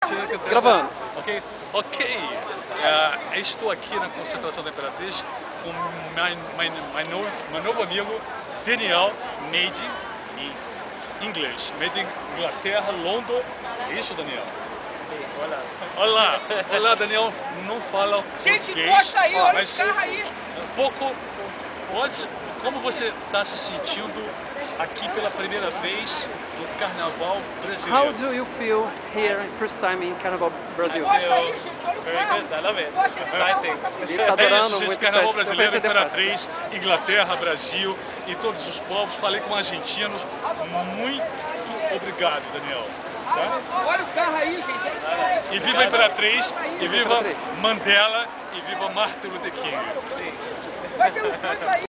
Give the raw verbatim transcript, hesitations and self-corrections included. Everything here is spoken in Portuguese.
Gravando. Ok? Ok. Uh, estou aqui na concentração da Imperatriz com meu, meu, meu, novo, meu novo amigo Daniel, made in English, made in Inglaterra, Londres. É isso, Daniel? Sim, olá. Olá, olá, Daniel. Não fala Gente, português, encosta aí, olha mas os carros aí. um pouco. Pode, como você está se sentindo aqui pela primeira vez no Carnaval brasileiro? How do you feel here first time in Carnaval Brasil? Encosta aí, gente, olha o Very carro. good, I love it. Encosta It's aí, exciting. passa por Ele cima. tá É adorando isso, gente. muito Carnaval essa- brasileiro, essa interface. Imperatriz, Inglaterra, Brasil e todos os povos. Falei com argentinos. Muito obrigado, Daniel. Tá? Olha o carro aí, gente. Olha o carro aí. E viva a Imperatriz, e viva Imperatriz. Mandela, e viva Martin Luther King. Sim. Encosta aí.